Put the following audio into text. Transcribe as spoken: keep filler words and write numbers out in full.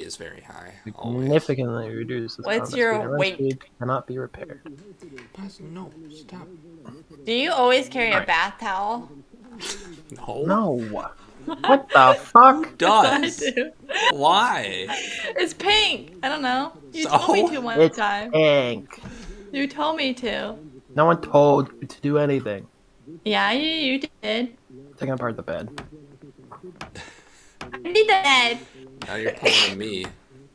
is very high. Significantly always. reduces. What's your weight? Speed cannot be repaired. No, stop. Do you always carry Right. a bath towel? No. No. What the fuck? Does. I do. Why? It's pink. I don't know. You So? told me to one It's time. pink. You told me to. No one told you to do anything. Yeah, you, you did. Taking apart the bed. I need the bed. Now you're pulling me.